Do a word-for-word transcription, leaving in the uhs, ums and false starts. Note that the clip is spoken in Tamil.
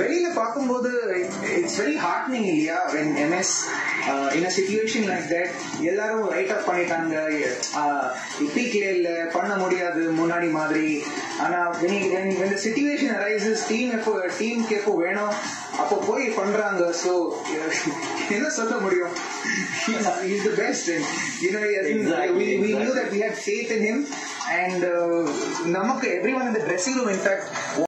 வெளியில பார்க்கும்போது இட்ஸ் வெரி ஹார்ட்னிங் இல்லையா? when M S uh, in a situation like that எல்லாரும் ரைட் அப் பண்ணிட்டாங்க, பீக்ல இல்ல, பண்ண முடியாது முன்னாடி மாதிரி. ஆனா when when when the situation arises, team எப்போ டீமுக்கு எப்போ வேணும் அப்போ போய் பண்றாங்க. ஸோ என்ன சொல்ல முடியும்? He's the best, and you know exactly, we we knew that we had faith in him, and uh, namak everyone in the dressing room in fact